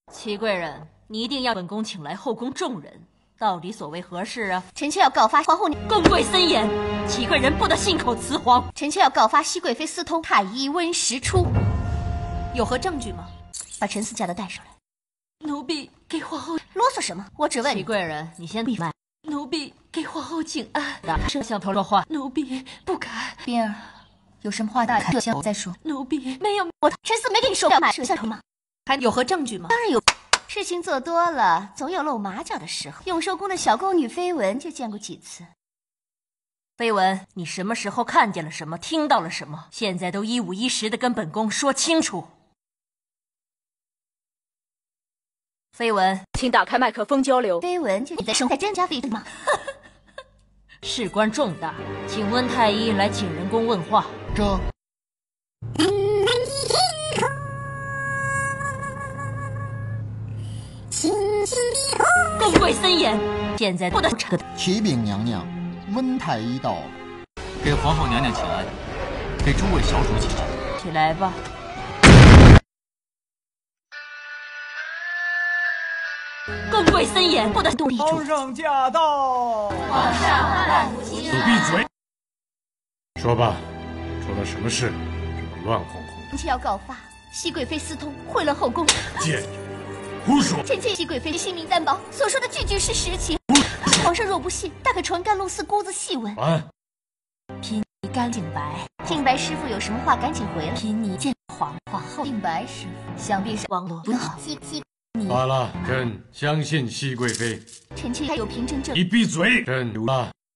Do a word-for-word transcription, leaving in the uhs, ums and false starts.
齐贵人，你一定要本宫请来后宫众人，到底所谓何事啊？ 臣妾要告发皇后娘。 宫贵森严，齐贵人不得信口雌黄。 臣妾要告发熹贵妃私通太医温实初， 有何证据吗？ 把陈思佳的带上来。 奴婢给皇后啰嗦什么？我只问你。 齐贵人，你先闭麦。奴婢给皇后请安。打摄像头说话，奴婢不敢。 冰儿，有什么话大开摄像头再说。 奴婢没有。 我陈思没跟你说要买摄像头吗？ 还有何证据吗？ 当然有。事情做多了，总有露马脚的时候。永寿宫的小宫女绯闻就见过几次。 绯闻，你什么时候看见了什么，听到了什么？现在都一五一十的跟本宫说清楚。绯闻，请打开麦克风交流。 绯闻就你在生在甄家绯闻吗？ 事关重大，请温太医来景仁宫问话。 这。 宫贵森严，现在不得这个。 启禀娘娘，温太医到。 给皇后娘娘请安，给诸位小主请安。 起来吧。宫贵森严，不得动地主。 皇上驾到！ 皇上万福金安。 你闭嘴！说吧，出了什么事？这么乱哄哄。 臣妾要告发熹贵妃私通，混乱后宫。 贱人，胡说！ 臣妾熹贵妃性命担保，所说的句句是实情。皇上若不信，大可传甘露寺姑子细问。 完。 贫尼干净白， 净白师傅有什么话赶紧回来。 贫尼见皇皇后。净白师傅，想必是王罗。 不好。熹熹。 罢了，朕相信熹贵妃。 臣妾还有凭证证。 你闭嘴！朕有了。